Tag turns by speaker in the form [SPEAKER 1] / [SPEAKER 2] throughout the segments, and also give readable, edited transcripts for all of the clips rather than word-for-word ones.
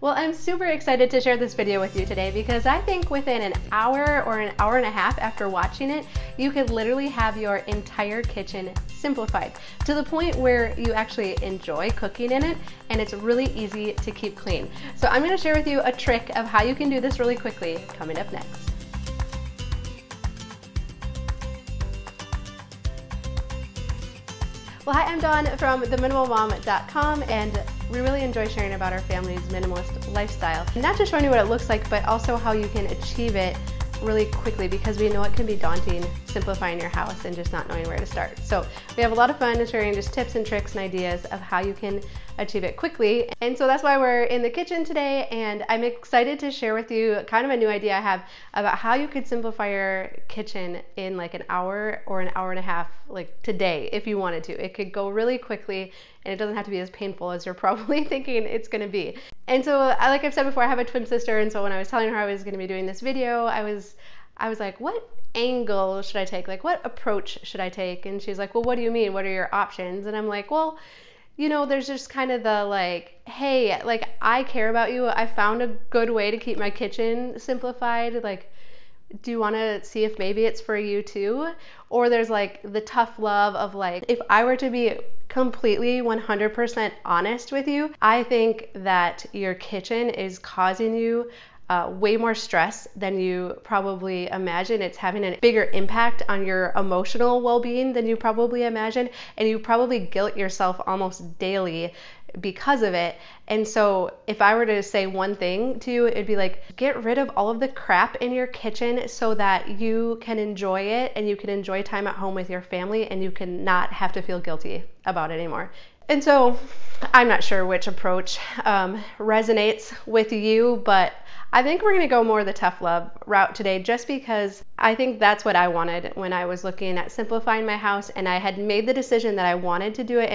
[SPEAKER 1] Well, I'm super excited to share this video with you today because I think within an hour or an hour and a half after watching it, you could literally have your entire kitchen simplified to the point where you actually enjoy cooking in it and it's really easy to keep clean. So I'm going to share with you a trick of how you can do this really quickly coming up next. Well, hi, I'm Dawn from theminimalmom.com, and we really enjoy sharing about our family's minimalist lifestyle. Not just showing you what it looks like, but also how you can achieve it really quickly, because we know it can be daunting simplifying your house and just not knowing where to start. So we have a lot of fun sharing just tips and tricks and ideas of how you can achieve it quickly. And so that's why we're in the kitchen today, and I'm excited to share with you kind of a new idea I have about how you could simplify your kitchen in like an hour or an hour and a half, like today, if you wanted to. It could go really quickly and it doesn't have to be as painful as you're probably thinking it's going to be. And so, like I've said before, I have a twin sister, and so when I was telling her I was going to be doing this video, I was like, what angle should I take? Like, what approach should I take? And she's like, well, what do you mean? What are your options? And I'm like, well, you know, there's just kind of the like, hey, like, I care about you. I found a good way to keep my kitchen simplified. Like, do you want to see if maybe it's for you too? Or there's like the tough love of like, if I were to be completely 100% honest with you, I think that your kitchen is causing you way more stress than you probably imagine. It's having a bigger impact on your emotional well-being than you probably imagine, and you probably guilt yourself almost daily because of it. And so if I were to say one thing to you, it'd be like, get rid of all of the crap in your kitchen so that you can enjoy it and you can enjoy time at home with your family and you can not have to feel guilty about it anymore. And so I'm not sure which approach resonates with you, but I think we're going to go more the tough love route today, just because I think that's what I wanted when I was looking at simplifying my house, and I had made the decision that I wanted to do it, and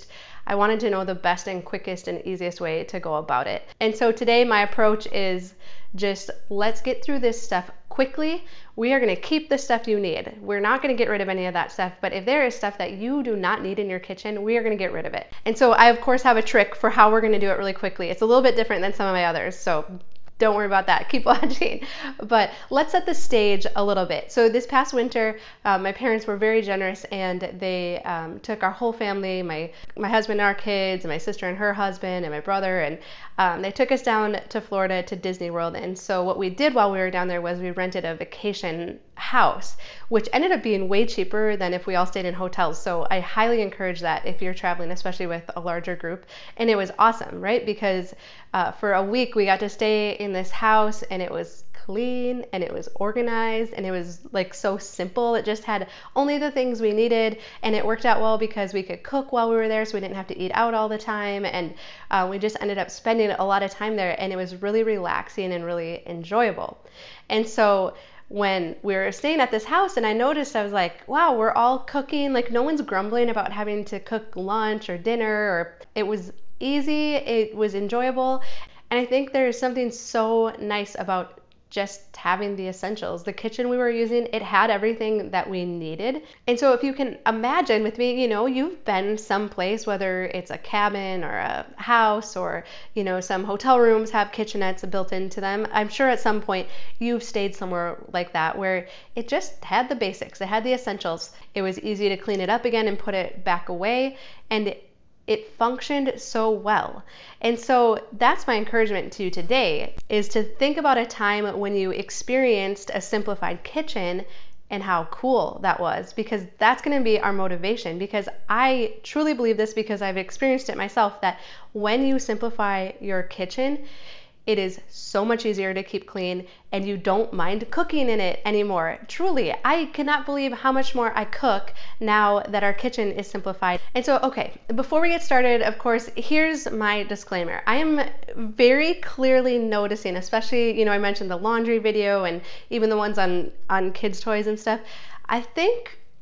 [SPEAKER 1] I wanted to know the best and quickest and easiest way to go about it. And so today my approach is just, let's get through this stuff quickly. We are going to keep the stuff you need. We're not going to get rid of any of that stuff, but if there is stuff that you do not need in your kitchen, we are going to get rid of it. And so I of course have a trick for how we're going to do it really quickly. It's a little bit different than some of my others, so don't worry about that. Keep watching. But let's set the stage a little bit. So this past winter, my parents were very generous, and they took our whole family, my husband and our kids, and my sister and her husband, and my brother, and they took us down to Florida to Disney World. And so what we did while we were down there was we rented a vacation house, which ended up being way cheaper than if we all stayed in hotels. So I highly encourage that if you're traveling, especially with a larger group. And it was awesome, right? Because for a week we got to stay in this house, and it was clean and it was organized and it was like so simple. It just had only the things we needed, and it worked out well because we could cook while we were there, so we didn't have to eat out all the time, and we just ended up spending a lot of time there, and it was really relaxing and really enjoyable. And so when we were staying at this house, and I noticed, I was like, wow, we're all cooking, like no one's grumbling about having to cook lunch or dinner, or it was easy, it was enjoyable. And I think there's something so nice about just having the essentials. The kitchen we were using, it had everything that we needed. And so if you can imagine with me, you know, you've been someplace, whether it's a cabin or a house, or, you know, some hotel rooms have kitchenettes built into them. I'm sure at some point you've stayed somewhere like that where it just had the basics, it had the essentials. It was easy to clean it up again and put it back away, and it functioned so well. And so that's my encouragement to you today, is to think about a time when you experienced a simplified kitchen and how cool that was, because that's going to be our motivation. Because I truly believe this, because I've experienced it myself, that when you simplify your kitchen, it is so much easier to keep clean, and you don't mind cooking in it anymore. Truly, I cannot believe how much more I cook now that our kitchen is simplified. And so, okay, before we get started, of course, here's my disclaimer. I am very clearly noticing, especially, you know, I mentioned the laundry video and even the ones on kids' toys and stuff. I think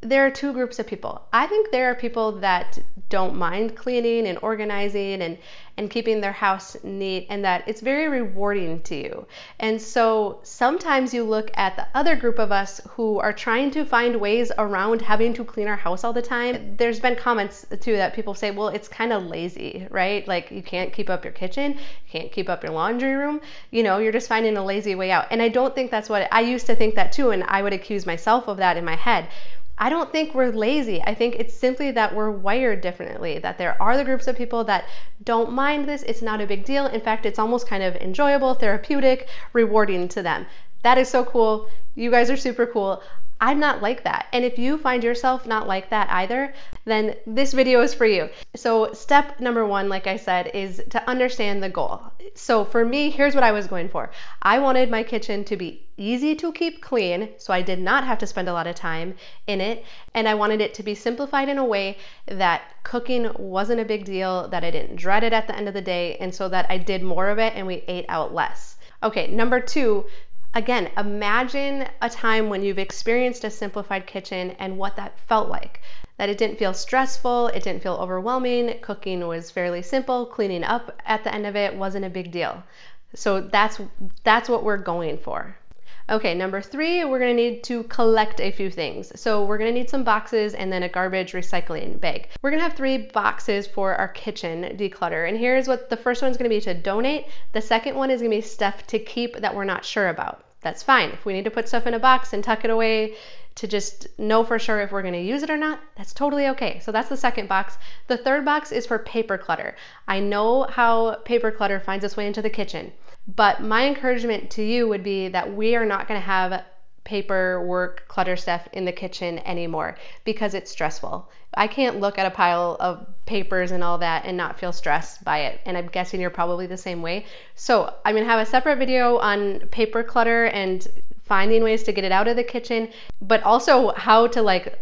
[SPEAKER 1] there are two groups of people. I think there are people that don't mind cleaning and organizing and keeping their house neat, and that it's very rewarding to you. And so sometimes you look at the other group of us who are trying to find ways around having to clean our house all the time. There's been comments too that people say, well, it's kind of lazy, right? Like you can't keep up your kitchen, you can't keep up your laundry room, you're just finding a lazy way out. And I don't think that's what I used to think that too, and I would accuse myself of that in my head. I don't think we're lazy. I think it's simply that we're wired differently, that there are the groups of people that don't mind this. It's not a big deal. In fact, it's almost kind of enjoyable, therapeutic, rewarding to them. That is so cool. You guys are super cool. I'm not like that. And if you find yourself not like that either, then this video is for you. So step number one, like I said, is to understand the goal. So for me, here's what I was going for. I wanted my kitchen to be easy to keep clean, so I did not have to spend a lot of time in it. And I wanted it to be simplified in a way that cooking wasn't a big deal, that I didn't dread it at the end of the day, and so that I did more of it and we ate out less. Okay, number two, again, imagine a time when you've experienced a simplified kitchen and what that felt like. That it didn't feel stressful, it didn't feel overwhelming, cooking was fairly simple, cleaning up at the end of it wasn't a big deal. So that's what we're going for. Okay, number three, we're gonna need to collect a few things. So we're gonna need some boxes and then a garbage recycling bag. We're gonna have 3 boxes for our kitchen declutter. And here's what the first one's gonna be: to donate. The second one is gonna be stuff to keep that we're not sure about. That's fine. If we need to put stuff in a box and tuck it away to just know for sure if we're gonna use it or not, that's totally okay. So that's the second box. The third box is for paper clutter. I know how paper clutter finds its way into the kitchen, but my encouragement to you would be that we are not gonna have paperwork, clutter stuff in the kitchen anymore because it's stressful. I can't look at a pile of papers and all that and not feel stressed by it. And I'm guessing you're probably the same way. So I'm gonna have a separate video on paper clutter and finding ways to get it out of the kitchen, but also how to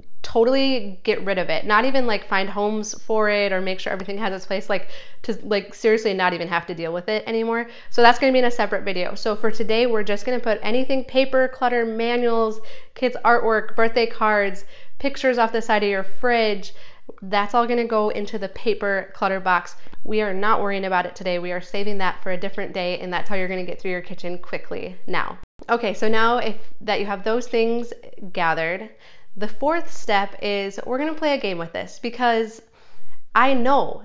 [SPEAKER 1] totally get rid of it. Not even find homes for it or make sure everything has its place, to seriously not even have to deal with it anymore. So that's gonna be in a separate video. So for today, we're just gonna put anything paper, clutter, manuals, kids' artwork, birthday cards, pictures off the side of your fridge. That's all gonna go into the paper clutter box. We are not worrying about it today. We are saving that for a different day, and that's how you're gonna get through your kitchen quickly now. Okay, so now that you have those things gathered, the fourth step is we're gonna play a game with this, because I know,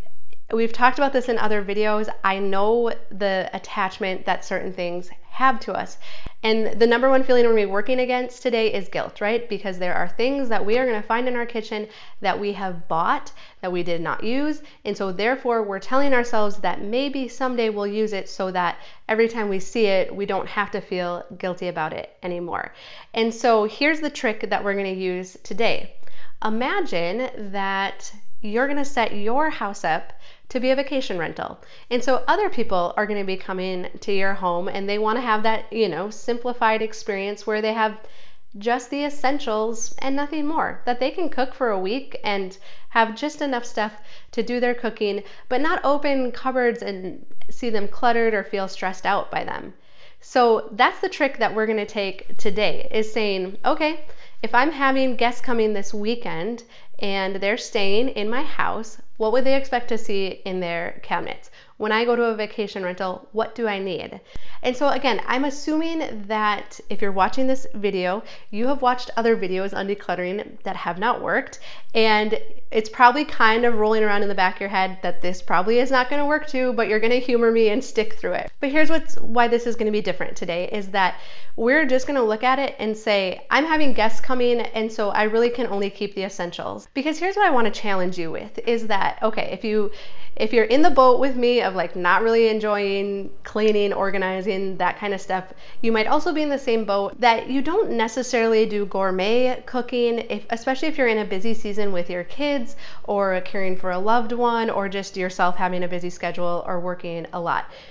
[SPEAKER 1] we've talked about this in other videos, I know the attachment that certain things have to us. And the number one feeling we're gonna be working against today is guilt, right? Because there are things that we are gonna find in our kitchen that we have bought, that we did not use. And so therefore we're telling ourselves that maybe someday we'll use it, so that every time we see it, we don't have to feel guilty about it anymore. And so here's the trick that we're gonna use today. Imagine that you're gonna set your house up to be a vacation rental. And so other people are gonna be coming to your home and they wanna have that, simplified experience where they have just the essentials and nothing more, that they can cook for a week and have just enough stuff to do their cooking, but not open cupboards and see them cluttered or feel stressed out by them. So that's the trick that we're gonna take today, is saying, okay, if I'm having guests coming this weekend and they're staying in my house, what would they expect to see in their cabinets? When I go to a vacation rental, what do I need? And so again, I'm assuming that if you're watching this video, you have watched other videos on decluttering that have not worked, and it's probably kind of rolling around in the back of your head that this probably is not gonna work too, but you're gonna humor me and stick through it. But here's why this is gonna be different today, is that we're just gonna look at it and say, I'm having guests coming, and so I really can only keep the essentials. Because here's what I wanna challenge you with, is that, okay, if you're in the boat with me of not really enjoying cleaning, organizing, that kind of stuff, you might also be in the same boat that you don't necessarily do gourmet cooking, especially if you're in a busy season with your kids or caring for a loved one, or just yourself having a busy schedule or working a lot.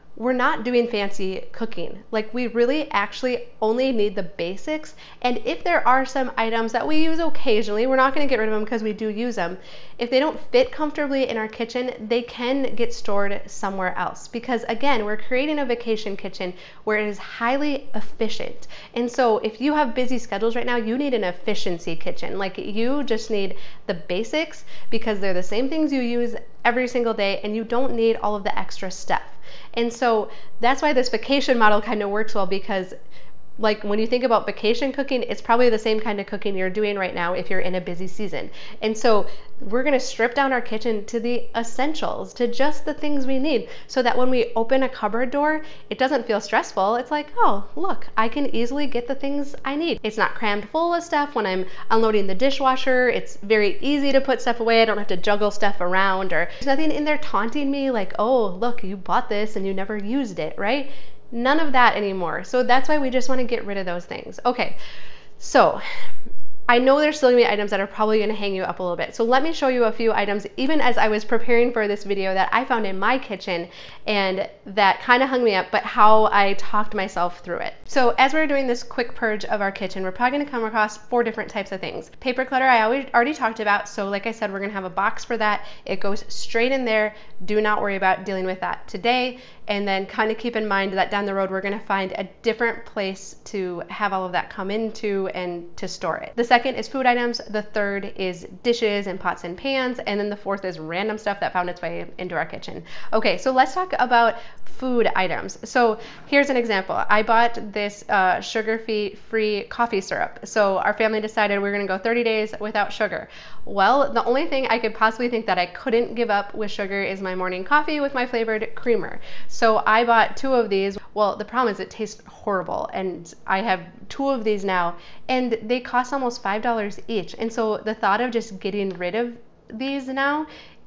[SPEAKER 1] we're not doing fancy cooking. Like, we really actually only need the basics. And if there are some items that we use occasionally, we're not going to get rid of them because we do use them. If they don't fit comfortably in our kitchen, they can get stored somewhere else, because again, we're creating a vacation kitchen where it is highly efficient. And so if you have busy schedules right now, you need an efficiency kitchen. Like, you just need the basics because they're the same things you use every single day, and you don't need all of the extra stuff. And so that's why this vacation model kind of works well, because like, when you think about vacation cooking, it's probably the same kind of cooking you're doing right now if you're in a busy season. And so we're going to strip down our kitchen to the essentials, to just the things we need, so that when we open a cupboard door, it doesn't feel stressful. It's like, oh, look, I can easily get the things I need. It's not crammed full of stuff when I'm unloading the dishwasher. It's very easy to put stuff away. I don't have to juggle stuff around, or there's nothing in there taunting me like, oh, look, you bought this and you never used it, right? None of that anymore. So that's why we just want to get rid of those things. Okay, so I know there's still gonna be items that are probably gonna hang you up a little bit. So let me show you a few items, even as I was preparing for this video, that I found in my kitchen and that kind of hung me up, but how I talked myself through it. So as we're doing this quick purge of our kitchen, we're probably gonna come across 4 different types of things. Paper clutter, I already talked about. So like I said, we're gonna have a box for that. It goes straight in there. Do not worry about dealing with that today. And then kind of keep in mind that down the road, we're gonna find a different place to have all of that come into and to store it. The second is food items. The third is dishes and pots and pans. And then the fourth is random stuff that found its way into our kitchen. Okay, so let's talk about food items. So here's an example. I bought this sugar-free coffee syrup. So our family decided we're gonna go 30 days without sugar. Well, the only thing I could possibly think that I couldn't give up with sugar is my morning coffee with my flavored creamer. So I bought 2 of these. Well, the problem is it tastes horrible, and I have 2 of these now, and they cost almost $5 each. And so the thought of just getting rid of these now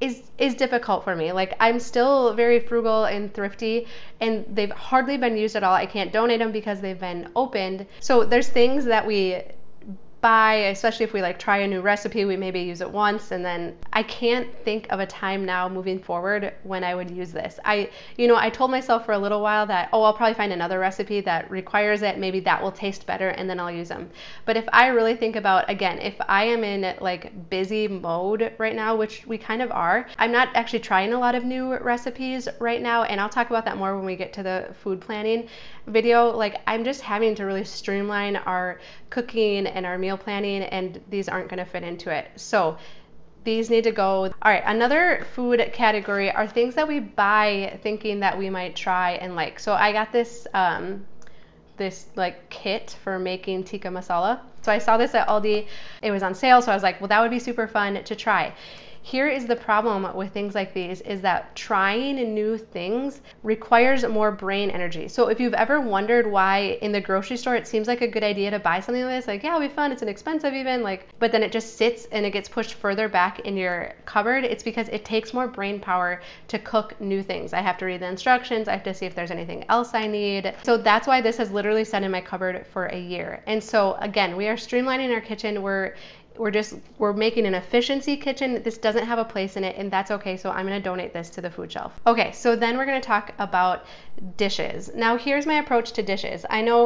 [SPEAKER 1] is difficult for me. Like, I'm still very frugal and thrifty, and they've hardly been used at all. I can't donate them because they've been opened. So there's things that we buy, especially if we like try a new recipe, we maybe use it once, and then I can't think of a time now moving forward when I would use this. I told myself for a little while that, oh, I'll probably find another recipe that requires it. Maybe that will taste better, and then I'll use them. But if I really think about, again, if I am in like busy mode right now, which we kind of are, I'm not actually trying a lot of new recipes right now, and I'll talk about that more when we get to the food planning video. Like, I'm just having to really streamline our cooking and our meal planning, and these aren't going to fit into it. So these need to go. All right, another food category are things that we buy thinking that we might try and like. So I got this this like kit for making tikka masala. So I saw this at Aldi. It was on sale, so I was like, well, that would be super fun to try. Here is the problem with things like these, is that trying new things requires more brain energy. So if you've ever wondered why in the grocery store it seems like a good idea to buy something like this, like, yeah, it'll be fun, it's inexpensive even, like, but then it just sits and it gets pushed further back in your cupboard, it's because it takes more brain power to cook new ththings. I have to read the instructions, I have to see if there's anything else I need. So that's why this has literally sat in my cupboard for a year. And so again, we are streamlining our kitchen. We're making an efficiency kitchen. This doesn't have a place in it, and that's okay. So I'm going to donate this to the food shelf. Okay, so then we're going to talk about dishes. Now, here's my approach to dishes. I know,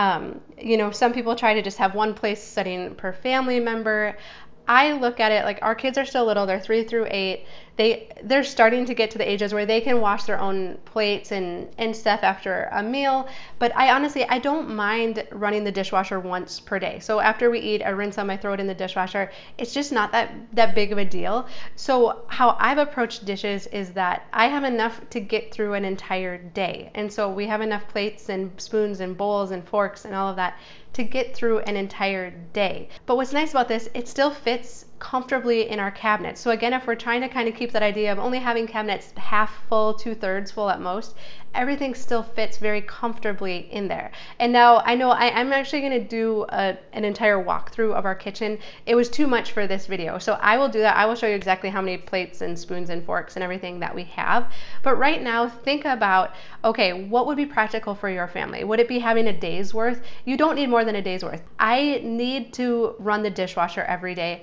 [SPEAKER 1] some people try to just have one place setting per family member. I look at it like, our kids are still little. They're 3 through 8. They're starting to get to the ages where they can wash their own plates and stuff after a meal. But I don't mind running the dishwasher once per day. So after we eat, I rinse them, I throw it in the dishwasher. It's just not that big of a deal. So how I've approached dishes is that I have enough to get through an entire day. And so we have enough plates and spoons and bowls and forks and all of that to get through an entire day. But what's nice about this, it still fits comfortably in our cabinets. So again, if we're trying to kind of keep that idea of only having cabinets half full, 2/3 full at most, everything still fits very comfortably in there. And now I know I'm actually going to do an entire walkthrough of our kitchen. It was too much for this video, so I will do that. I will show you exactly how many plates and spoons and forks and everything that we have. But right now, think about, okay, what would be practical for your family? Would it be having a day's worth? You don't need more than a day's worth. I need to run the dishwasher every day, or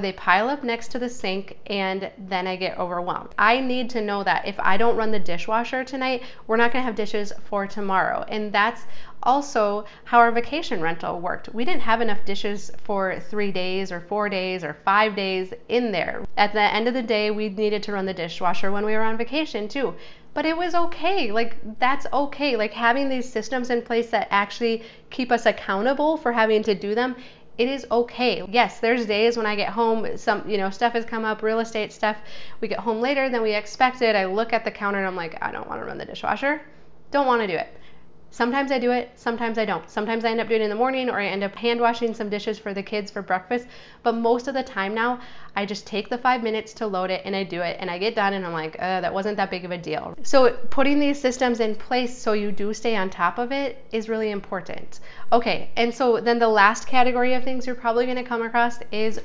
[SPEAKER 1] they pile up next to the sink and then I get overwhelmed. I need to know that if I don't run the dishwasher tonight, we're not gonna have dishes for tomorrow. And that's also how our vacation rental worked. We didn't have enough dishes for 3 days or 4 days or 5 days in there. At the end of the day, we needed to run the dishwasher when we were on vacation too. But it was okay. Like, that's okay. Like, having these systems in place that actually keep us accountable for having to do them, it is okay. Yes, there's days when I get home, some, stuff has come up, real estate stuff. We get home later than we expected. I look at the counter and I'm like, I don't want to run the dishwasher. Don't want to do it. Sometimes I do it, sometimes I don't. Sometimes I end up doing it in the morning, or I end up hand washing some dishes for the kids for breakfast. But most of the time now, I just take the 5 minutes to load it and I do it and I get done and I'm like, that wasn't that big of a deal. So putting these systems in place so you do stay on top of it is really important. Okay, and so then the last category of things you're probably gonna come across is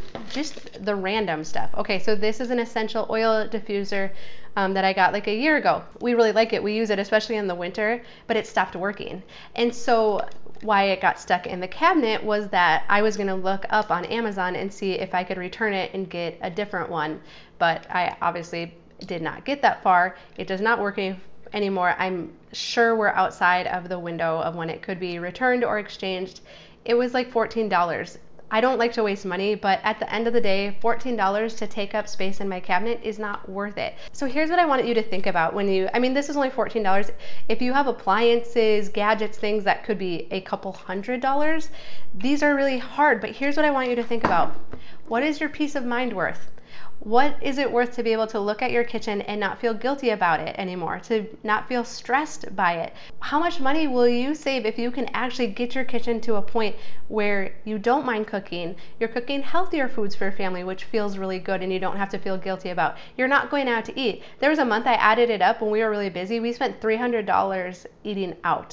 [SPEAKER 1] just the random stuff. Okay, so this is an essential oil diffuser that I got like a year ago. We really like it. We use it especially in the winter, but it stopped working. And so why it got stuck in the cabinet was that I was gonna look up on Amazon and see if I could return it and get a different one. But I obviously did not get that far. It does not work anymore. I'm sure we're outside of the window of when it could be returned or exchanged. It was like $14. I don't like to waste money, but at the end of the day, $14 to take up space in my cabinet is not worth it. So here's what I wanted you to think about when this is only $14. If you have appliances, gadgets, things that could be a couple $100s, these are really hard, but here's what I want you to think about. What is your peace of mind worth? What is it worth to be able to look at your kitchen and not feel guilty about it anymore, to not feel stressed by it? How much money will you save if you can actually get your kitchen to a point where you don't mind cooking, you're cooking healthier foods for your family, which feels really good and you don't have to feel guilty about. You're not going out to eat. There was a month I added it up when we were really busy. We spent $300 eating out.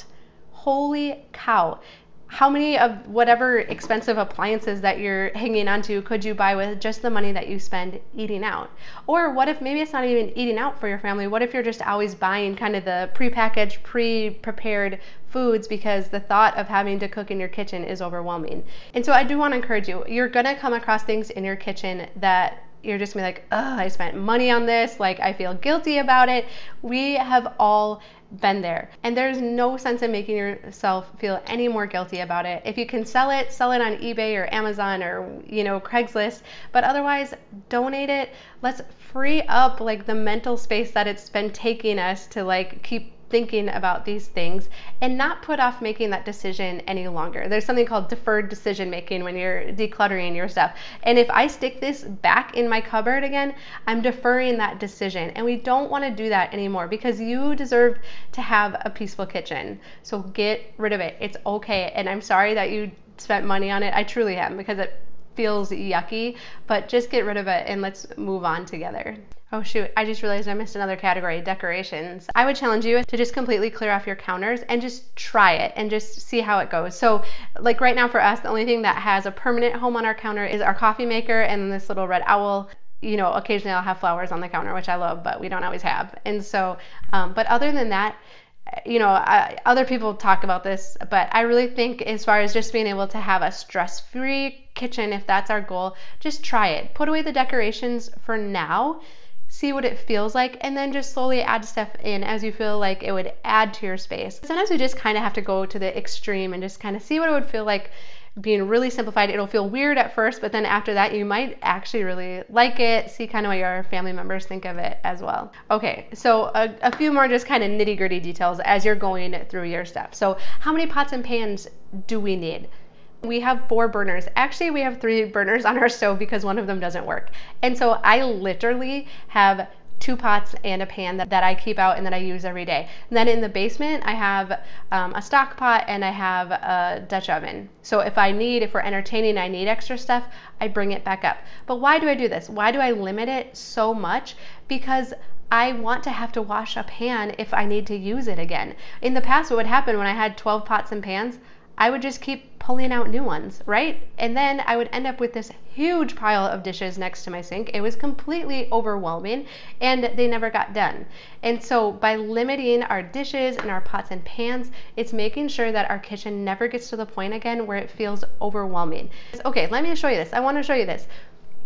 [SPEAKER 1] Holy cow. How many of whatever expensive appliances that you're hanging on to could you buy with just the money that you spend eating out? Or what if maybe it's not even eating out for your family? What if you're just always buying kind of the prepackaged, pre-prepared foods because the thought of having to cook in your kitchen is overwhelming? And so I do want to encourage you, you're going to come across things in your kitchen that you're just gonna be like, oh, I spent money on this, like I feel guilty about it. We have all been there, and there's no sense in making yourself feel any more guilty about it. If you can sell it on eBay or Amazon or Craigslist, but otherwise donate it. Let's free up like the mental space that it's been taking us to like keep thinking about these things and not put off making that decision any longer. There's something called deferred decision making when you're decluttering your stuff. And if I stick this back in my cupboard again, I'm deferring that decision. And we don't want to do that anymore because you deserve to have a peaceful kitchen. So get rid of it. It's okay. And I'm sorry that you spent money on it. I truly am, because it feels yucky, but just get rid of it and let's move on together. Oh shoot, I just realized I missed another category, decorations. I would challenge you to just completely clear off your counters and just try it and just see how it goes. So like right now for us, the only thing that has a permanent home on our counter is our coffee maker and this little red owl. Occasionally I'll have flowers on the counter, which I love, but we don't always have. And so, but other than that, other people talk about this, but I really think as far as just being able to have a stress-free kitchen, if that's our goal, just try it. Put away the decorations for now, see what it feels like, and then just slowly add stuff in as you feel like it would add to your space. Sometimes we just kind of have to go to the extreme and just kind of see what it would feel like being really simplified. It'll feel weird at first, but then after that you might actually really like it, see kind of what your family members think of it as well. Okay, so a few more just kind of nitty-gritty details as you're going through your stuff. So how many pots and pans do we need? We have 4 burners. Actually, we have 3 burners on our stove because one of them doesn't work. And so I literally have 2 pots and a pan that I keep out and that I use every day. And then in the basement, I have a stock pot and I have a Dutch oven. So if we're entertaining, I need extra stuff, I bring it back up. But why do I do this? Why do I limit it so much? Because I want to have to wash a pan if I need to use it again. In the past, what would happen when I had 12 pots and pans, I would just keep pulling out new ones, right? And then I would end up with this huge pile of dishes next to my sink. It was completely overwhelming and they never got done. And so by limiting our dishes and our pots and pans, it's making sure that our kitchen never gets to the point again where it feels overwhelming. Okay, let me show you this. I want to show you this.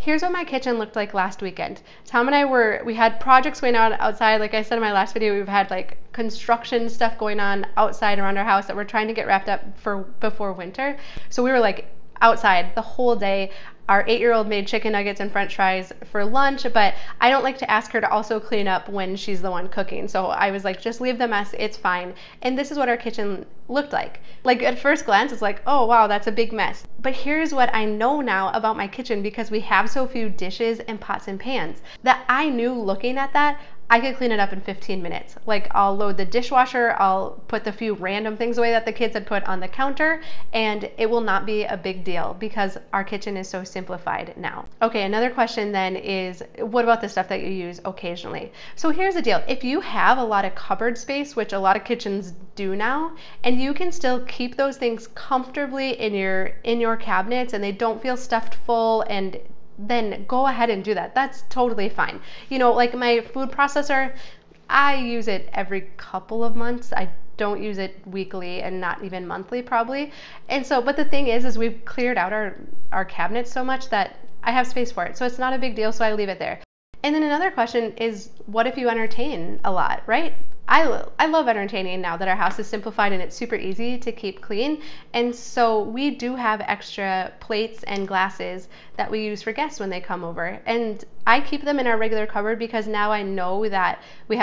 [SPEAKER 1] Here's what my kitchen looked like last weekend. Tom and we had projects going on outside. Like I said in my last video, we've had like construction stuff going on outside around our house that we're trying to get wrapped up for before winter. So we were like outside the whole day. Our 8-year-old made chicken nuggets and french fries for lunch, but I don't like to ask her to also clean up when she's the one cooking. So I was like, just leave the mess, it's fine. And this is what our kitchen looked like. Like at first glance, it's like, oh wow, that's a big mess. But here's what I know now about my kitchen, because we have so few dishes and pots and pans, that I knew looking at that, I could clean it up in 15 minutes. Like I'll load the dishwasher, I'll put the few random things away that the kids had put on the counter, and it will not be a big deal because our kitchen is so simplified now. Okay, another question then is, what about the stuff that you use occasionally? So here's the deal. If you have a lot of cupboard space, which a lot of kitchens do now, and you can still keep those things comfortably in your cabinets and they don't feel stuffed full, and then go ahead and do that. That's totally fine. You know, like my food processor, I use it every couple of months. I don't use it weekly and not even monthly probably. And so, but the thing is we've cleared out our cabinets so much that I have space for it. So it's not a big deal, so I leave it there. And then another question is, what if you entertain a lot, right? I love entertaining now that our house is simplified and it's super easy to keep clean. And so we do have extra plates and glasses that we use for guests when they come over. And I keep them in our regular cupboard because now I know that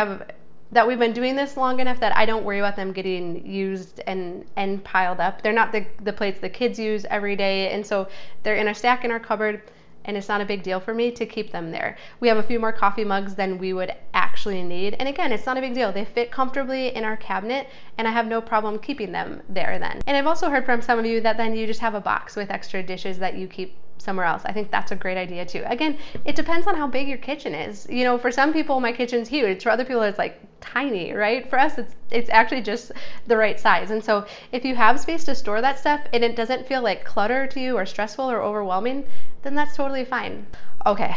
[SPEAKER 1] we've been doing this long enough that I don't worry about them getting used and piled up. They're not the plates the kids use every day. And so they're in a stack in our cupboard, and it's not a big deal for me to keep them there. We have a few more coffee mugs than we would actually need. And again, it's not a big deal. They fit comfortably in our cabinet, and I have no problem keeping them there then. And I've also heard from some of you that then you just have a box with extra dishes that you keep somewhere else. I think that's a great idea too. Again, it depends on how big your kitchen is. You know, for some people, my kitchen's huge. For other people, it's like tiny, right? For us, it's actually just the right size. And so if you have space to store that stuff and it doesn't feel like clutter to you or stressful or overwhelming, then that's totally fine. Okay.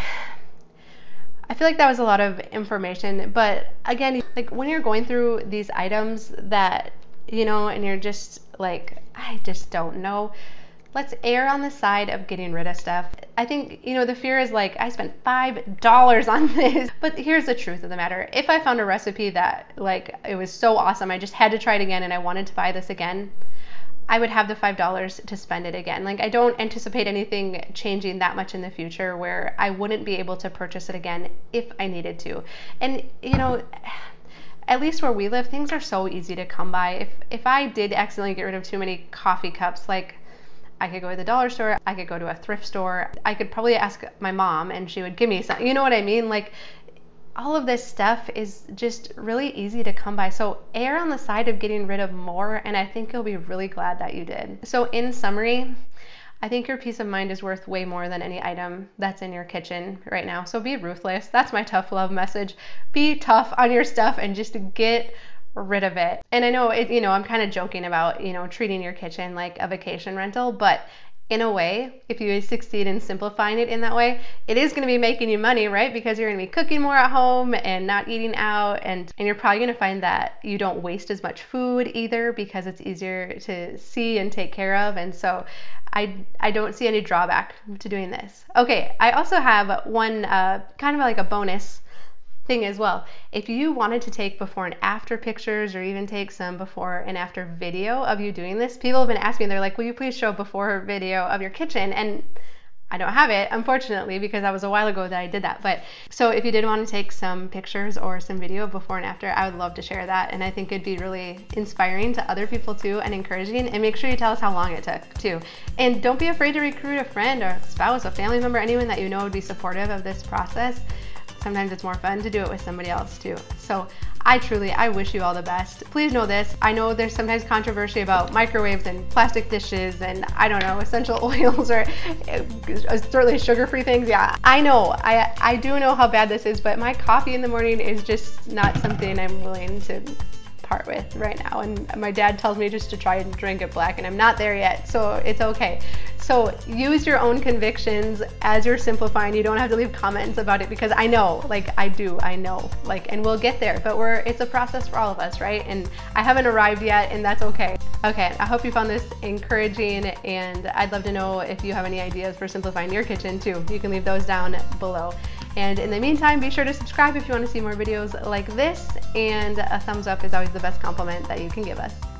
[SPEAKER 1] I feel like that was a lot of information, but again, like when you're going through these items that, you know, and you're just like, I just don't know, let's err on the side of getting rid of stuff. I think, you know, the fear is like, I spent $5 on this. But here's the truth of the matter. If I found a recipe that like, it was so awesome, I just had to try it again and I wanted to buy this again, I would have the $5 to spend it again. Like I don't anticipate anything changing that much in the future where I wouldn't be able to purchase it again if I needed to. And, you know, at least where we live, things are so easy to come by. If I did accidentally get rid of too many coffee cups, like I could go to the dollar store, I could go to a thrift store, I could probably ask my mom and she would give me some, you know what I mean? Like all of this stuff is just really easy to come by. So err on the side of getting rid of more, and I think you'll be really glad that you did. So in summary, I think your peace of mind is worth way more than any item that's in your kitchen right now. So be ruthless. That's my tough love message. Be tough on your stuff and just get rid of it. And I know it, you know, I'm kind of joking about, you know, treating your kitchen like a vacation rental, but in a way, if you succeed in simplifying it in that way, it is going to be making you money, right? Because you're going to be cooking more at home and not eating out, and you're probably going to find that you don't waste as much food either because it's easier to see and take care of. And so I don't see any drawback to doing this. Okay, I also have one kind of like a bonus thing as well. If you wanted to take before and after pictures or even take some before and after video of you doing this, people have been asking, they're like, will you please show before video of your kitchen? And I don't have it, unfortunately, because that was a while ago that I did that. But so if you did want to take some pictures or some video before and after, I would love to share that. And I think it'd be really inspiring to other people too, and encouraging. And make sure you tell us how long it took too. And don't be afraid to recruit a friend or a spouse, a family member, anyone that you know would be supportive of this process. Sometimes it's more fun to do it with somebody else too. So I wish you all the best. Please know this. I know there's sometimes controversy about microwaves and plastic dishes and I don't know, essential oils or certainly sugar-free things. Yeah, I know. I do know how bad this is, but my coffee in the morning is just not something I'm willing to part with right now. And my dad tells me just to try and drink it black, and I'm not there yet, so it's okay. So use your own convictions as you're simplifying. You don't have to leave comments about it, because I know, like I know, like, and we'll get there, but it's a process for all of us, right? And I haven't arrived yet, and that's okay. Okay, I hope you found this encouraging, and I'd love to know if you have any ideas for simplifying your kitchen too. You can leave those down below. And in the meantime, be sure to subscribe if you want to see more videos like this, and a thumbs up is always the best compliment that you can give us.